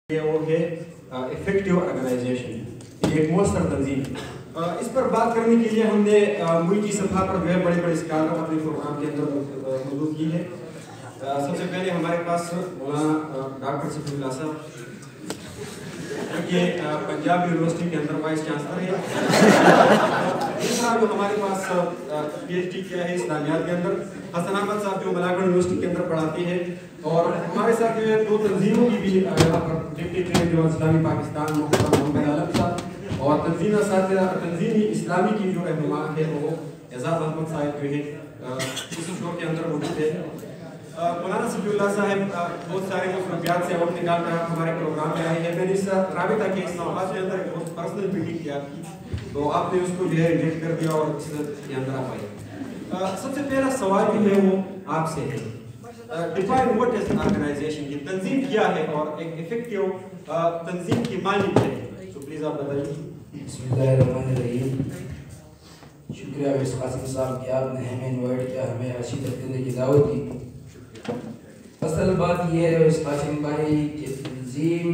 وہ ہے effective organization, ایک مؤثر تنظیم۔ اس پر بات کرنے کے لیے ہم نے ملکی سطح پر جو ہے بڑے بڑے اسکالر اپنے پروگرام کے اندر موجود کی ہے۔ سب سے پہلے ہمارے پاس مولانا ڈاکٹر صفی اللہ صاحب کہ پنجاب یونیورسٹی کے اندر وائس چانسلر ہے۔ دوسرا جو ہمارے پاس پی ایچ ڈی کیا ہے اسلامیات کے اندر، حسن احمد صاحب جو ملاگڑھ یونیورسٹی کے اندر پڑھاتے ہیں، اور ہمارے ساتھ جو ہے دو تنظیموں کی بھی یہاں پر ڈپٹی ٹریجر اسلامی پاکستان محمد عالم صاحب، اور تنظیمی اسلامی کی جو رہنما ہے وہ اعزاز احمد صاحب جو ہے اس شو کے اندر موجود ہے۔ مولانا صفی اللہ صاحب بہت سارے مصروفیات سے وقت نکال کر ہمارے پروگرام میں آئے ہیں۔ میں نے اس رابطہ کے اسلام آباد کے اندر ایک بہت پرسنل میٹنگ کیا تھی، تو آپ نے اس کو جو ہے ریلیٹ کر دیا اور اس کے اندر آپ آئے۔ سب سے پہلا سوال جو ہے وہ آپ سے ہے، ڈیفائن واٹ از آرگنائزیشن، کی تنظیم کیا ہے اور ایک افیکٹو تنظیم کی معنی کیا ہے، تو پلیز آپ بتائیے۔ بسم اللہ الرحمن الرحیم۔ شکریہ ویس قاسم صاحب کہ آپ نے ہمیں انوائٹ کیا، ہمیں اچھی تقریر کی دعوت دی۔ اصل بات یہ ہے ویس قاسم بھائی کہ تنظیم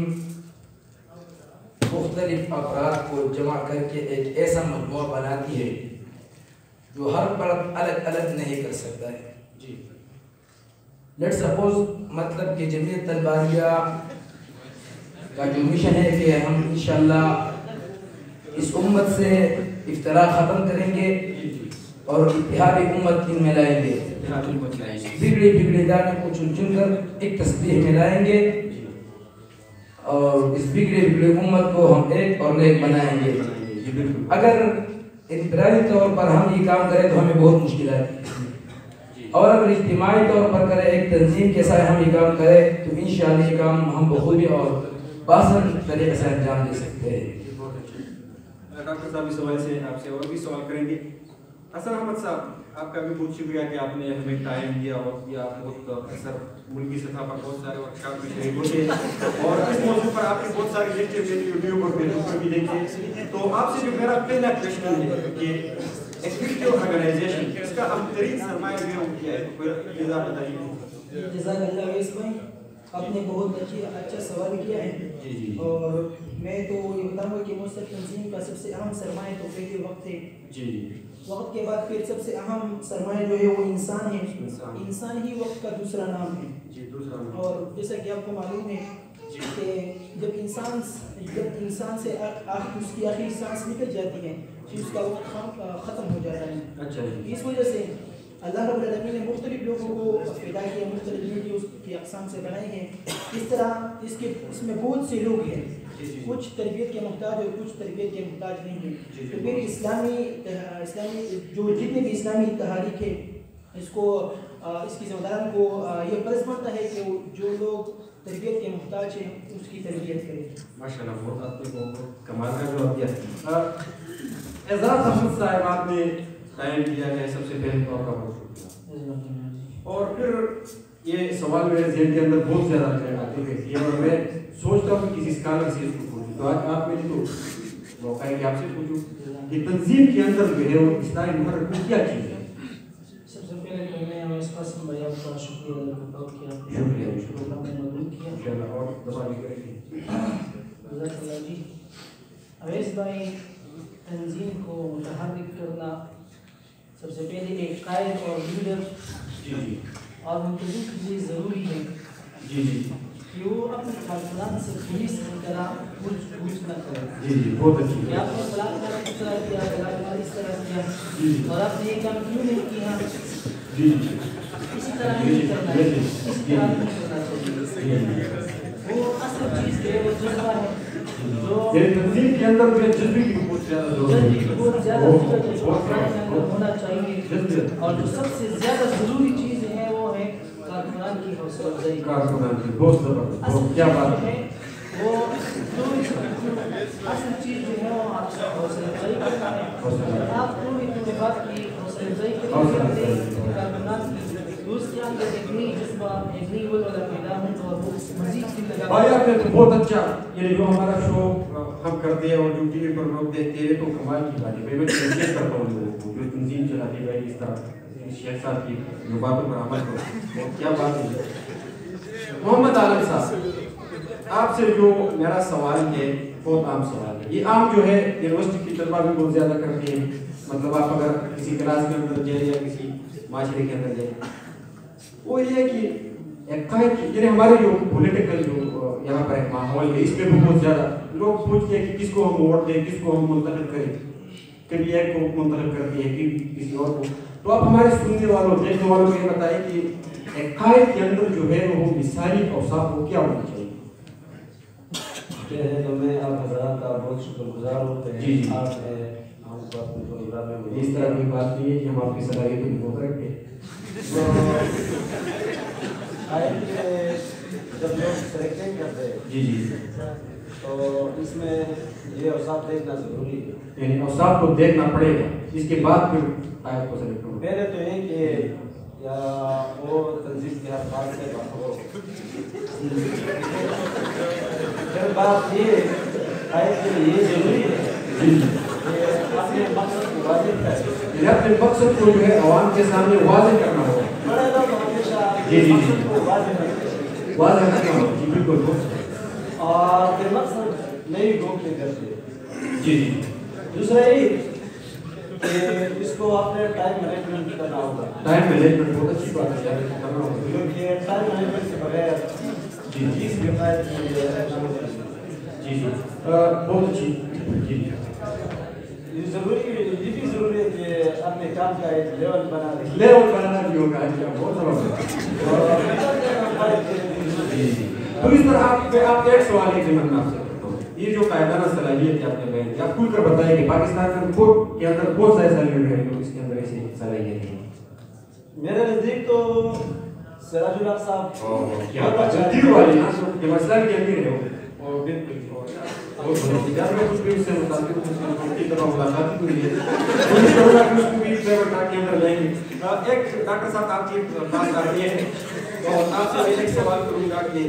مختلف افراد کو جمع کر کے ایک ایسا مجموعہ بناتی ہے جو ہر فرد الگ الگ نہیں کر سکتا ہے۔ جی، لیٹ سپوز مطلب کہ جمعیت طلباریہ کا جو مشن ہے کہ ہم انشاءاللہ اس امت سے افتراق ختم کریں گے اور اتحاد امت میں لائیں گے، بگڑے بگڑے دانے کو چن چن کر ایک تسبیح میں لائیں گے اور اس بگڑے بگڑے امت کو ہم ایک اور نیک بنائیں گے۔ اگر انفرادی طور پر ہم یہ کام کریں تو ہمیں بہت مشکلات ہیں، اور اگر اجتماعی طور پر کریں، ایک تنظیم کے ساتھ ہم یہ کام کریں تو انشاءاللہ یہ کام ہم بخوبی اور بآسان طریقے سے انجام دے سکتے ہیں۔ ڈاکٹر صاحب اس حوالے سے آپ سے اور بھی سوال کریں گے۔ حسن احمد صاحب، آپ کا بھی بہت شکریہ کہ آپ نے ہمیں ٹائم دیا اور یا بہت اکثر ملکی سطح پر بہت سارے ورکشاپ میں شریک ہوتے ہیں اور اس موضوع پر آپ کے بہت سارے لیکچر میں یوٹیوب اور فیس بک پر بھی دیکھتے ہیں۔ تو آپ سے جو میرا پہلا کویشچن ہے کہ افیکٹو آرگنائزیشن، اس کا اہم ترین سرمایہ جو ہے کیا ہے، پلیز آپ بتائیے۔ جزاک اللہ ویس بھائی، آپ نے بہت اچھا سوال کیا ہے، اور میں تو یہ بتاؤں گا کہ مؤثر تنظیم کا سب سے اہم سرمایہ تو پہلے وقت ہے۔ وقت کے بعد پھر سب سے اہم سرمایہ جو ہے وہ انسان ہے۔ انسان ہی وقت کا دوسرا نام ہے، اور جیسا کہ آپ کو معلوم ہے کہ جب انسان سے اس کی آخری سانس نکل جاتی ہے پھر اس کا وقت ختم ہو جاتا ہے۔ اس وجہ سے اللہ رب العالمین نے مختلف لوگوں کو پیدا کیا، مختلف ویڈیوز کی اقسام سے بنائی ہیں۔ اس طرح اس میں بہت سے لوگ ہیں، کچھ تربیت کے محتاج اور کچھ تربیت کے محتاج نہیں ہیں۔ تو پھر اسلامی جو جتنے بھی اسلامی تحریک ہے اس کی ذمہ داران کو یہ فرض بنتا ہے کہ جو لوگ تربیت کے محتاج ہیں اس کی تربیت کریں۔ ماشاءاللہ، بہت آپ نے بہت کمال کا جواب دیا۔ اعزاز احمد صاحب، آپ نے ٹائم دیا ہے، سب سے پہلے تو آپ کا بہت شکریہ۔ اور پھر یہ سوال میرے ذہن کے اندر بہت زیادہ آتے رہتی ہے اور میں سوچتا ہوں کہ کسی اسکالر سے اس کو پوچھوں، تو آج آپ میری تو موقع ہے کہ آپ سے پوچھوں کہ تنظیم کے اندر جو ہے وہ اصلاحی محرک میں کیا چیز ہے؟ سب سے پہلے تو میں ویس قاسم بھائی آپ کا شکریہ ادا کرتا ہوں کہ شکریہ آپ نے مدعو کیا۔ انشاءاللہ اور دعا بھی کریں گے۔ جزاک اللہ جی۔ اویس بھائی، تنظیم کو متحرک کرنا سب سے پہلے ایک قائد اور لیڈر اور منتظم کے لیے ضروری ہے کہ وہ اپنے کارکنان سے پولیس کی طرح پوچھ نہ کرے۔ بہت اچھی کہ آپ نے فلاں طرح اس طرح کیا، فلاں اس طرح کیا، اور آپ نے یہ کام کیوں نہیں کیا، اسی طرح نہیں کرنا ہے، اسی طرح نہیں کرنا چاہیے۔ وہ اصل چیز ہے، وہ جذبہ ہے جو تنظیم کے اندر جذبے کی بہت زیادہ ضرورت ہے، ہونا چاہیے، اور جو سب سے زیادہ ضروری چیز ہے وہ ہے کارکنان کی حوصلہ افزائی۔ بہت زبردست، کیا بات ہے۔ وہ اصل چیز جو ہے وہ آپ کا حوصلہ افزائی کرنا ہے۔ آپ تھوڑی بات کی حوصلہ افزائی کریں گے، کارکنان کی اس کے اندر ایک نئی جذبہ، ایک نئی ولولہ پیدا ہوں اور وہ مزید کی لگا۔ بھائی آپ نے تو بہت اچھا، یہ جو ہمارا شو ہم کرتے ہیں اور جو ٹی وی پر لوگ دیکھتے ہیں تو کمال کی بات ہے۔ میں تنظیم کرتا ہوں لوگوں کو، جو تنظیم چلاتی ہے اس طرح شیخ صاحب کی جو باتوں پر عمل کرو، کیا بات ہے۔ محمد عالم صاحب، آپ سے جو میرا سوال ہے بہت عام سوال ہے. یہ عام جو ہے یونیورسٹی کی طلبہ بھی بہت زیادہ کرتے ہیں. مطلب آپ اگر کسی کلاس کے اندر جائیں یا کسی معاشرے کے اندر جائیں, وہ یہ ہے کہ یعنی ہمارے جو پولیٹیکل جو یہاں پر ماحول ہے اس میں بہت زیادہ لوگ پوچھتے ہیں کہ کس کو ہم ووٹ دیں, کس کو ہم منتخب کریں. کبھی ایک کو منتخب کرتے ہیں کبھی کسی اور کو. تو آپ ہمارے سننے والوں دیکھنے والوں کو یہ بتائیں کہ ایک قائد کے اندر جو ہے وہ مثالی اوصاف کو کیا ہونا چاہیے؟ تو میں آپ حضرات کا بہت شکر گزار ہوں کہ آپ نے ہم کو اپنے پروگرام میں اس طرح کی بات نہیں ہے کہ ہم آپ کی صلاحیتوں کی بہت رکھتے ہیں. جب لوگ سلیکشن کرتے ہیں جی جی تو اس میں یہ اوصاف دیکھنا ضروری ہے. یعنی اوصاف کو دیکھنا پڑے گا, اس کے بعد پھر قائد کو سلیکٹ کرنا. پہلے تو یہ کہ یا وہ تنظیم کے ہر بات سے ہو. پھر بات یہ قائد کے لیے یہ ضروری ہے کہ اپنے مقصد کو واضح کرے. اپنے مقصد کو جو ہے عوام کے سامنے واضح کرنا ہوگا. بڑے لوگ ہمیشہ جی جی مقصد کو واضح کرتے واضح کرنا ہوگا. جی بالکل. اور پھر مقصد نہیں گھومتے کرتے. جی جی. دوسرا یہ کہ اس کو اپنے ٹائم مینجمنٹ کرنا ہوگا. ٹائم مینجمنٹ بہت اچھی بات ہے کرنا ہوگا. کیونکہ ٹائم مینجمنٹ کے بغیر جی جی اس کے قائد میں جی جی بہت اچھی. جی یہ بھی ضروری ہے کہ اپنے کام کا ایک لیول بنا رہے. لیول بنانا بھی ہوگا. بہت ضرورت ہے. تو اس طرح آپ ایک سوال ہے کہ میں آپ سے کرتا ہوں, یہ جو قائدانہ صلاحیت آپ نے بیان کی, آپ کھل کر بتائیں کہ پاکستان کے اندر بہت سارے لیڈر ہیں جو اس کے اندر ایسی صلاحیت ہیں. میرے نزدیک تو سراج الحق صاحب کیا بات ہے. دل والی نا جو مسئلہ بھی امیر ہے وہ بالکل بہت بہت جب میں کچھ بھی اس سے متعلق اس کی طرح ملاقات ہوئی ہے کوشش کروں گا کہ اس کو بھی فلیور ٹاک کے اندر لیں گے. ایک ڈاکٹر صاحب آپ کی بات آتی ہے تو آپ سے میں ایک سوال کروں گا کہ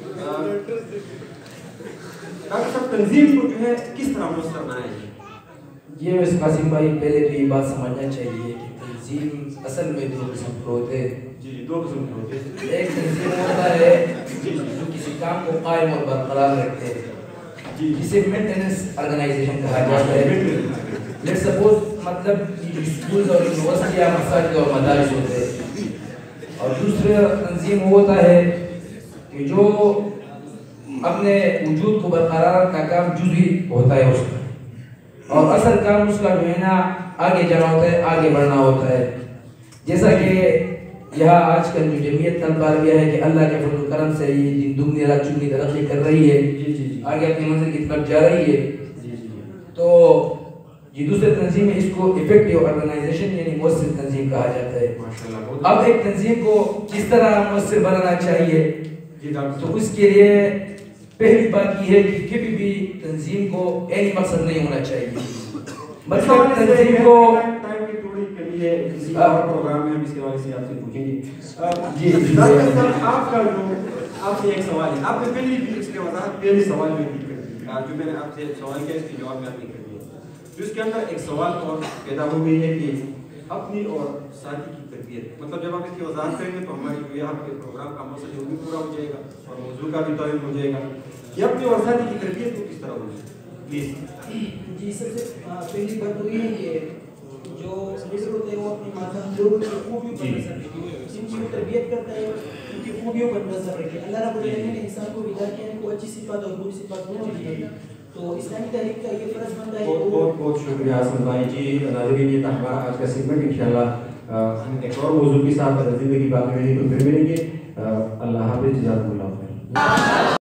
ڈاکٹر صاحب تنظیم کو جو ہے کس طرح مؤثر بنایا جائے؟ یہ ویسے قاسم بھائی پہلے تو یہ بات سمجھنا چاہیے کہ تنظیم اصل میں دو قسم کے ہوتے ہیں. جی دو قسم کے ہوتے ہیں. ایک تنظیم ہوتا ہے جو کسی کام کو قائم اور برقرار رکھتے ہیں جسے مینٹیننس آرگنائزیشن کہا جاتا ہے. لیٹ سپوز مطلب اسکولز اور یونیورسٹی یا مساجد اور مدارس ہوتے ہیں. اور دوسرا تنظیم ہوتا ہے کہ جو اپنے وجود کو برقرار کا کام جزوی ہوتا ہے اس کا, اور اصل کام اس کا جو ہے نا آگے جانا ہوتا ہے, آگے بڑھنا ہوتا ہے. جیسا کہ یہاں آج کل جو جمعیت طلبہ عربیہ ہے کہ اللہ کے فضل و کرم سے یہ دن دگنی رات چگنی ترقی کر رہی ہے, آگے اپنی منزل کی طرف جا رہی ہے. تو یہ دوسرے تنظیم ہے, اس کو افیکٹو آرگنائزیشن یعنی مؤثر تنظیم کہا جاتا ہے. اب ایک تنظیم کو کس طرح مؤثر بنانا چاہیے, تو اس کے لیے پہلی بات یہ ہے کہ کبھی بھی تنظیم کو عینی مقصد نہیں ہونا چاہیے. مطلب تنظیم کو پروگرام میں ہم اس کے حوالے سے آپ سے پوچھیں گے. جی آپ کا جو آپ سے ایک سوال ہے, آپ نے پہلی بھی اس کے وضاحت پہلے سوال میں بھی کر دی, جو میں نے آپ سے سوال کیا اس کے جواب میں آپ نے کر دیا. تو اس کے اندر ایک سوال اور پیدا ہو گئی ہے کہ اپنی اور ساتھی کی تربیت. مطلب جب آپ اس کی وضاحت کریں گے تو ہماری جو یہاں کے پروگرام کا مقصد ہے وہ بھی پورا ہو جائے گا اور موضوع کا بھی تعین ہو جائے گا کہ اپنی اور ساتھی کی تربیت کو کس طرح ہوگی. پلیز. جی سب سے پہلی بات تو یہ ہے کہ جو لیڈر ہوتے ہیں وہ اپنی لوگوں کی خوبیوں پر نظر رکھے, جن کی تربیت کرتا ہے ان کی خوبیوں پر نظر رکھے. اللہ رب العالمین نے انسان کو ہدایت کیا ہے کو اچھی صفات اور بری صفات دونوں دی ہے. تو اسلامی تحریک کا یہ فرض بنتا ہے. بہت بہت شکریہ حسن بھائی. جی ناظرین, یہ تھا ہمارا آج کا سیگمنٹ. انشاءاللہ ہم ایک اور موضوع کے ساتھ زندگی باقی رہی تو پھر ملیں گے. اللہ حافظ. جزاکم اللہ خیر.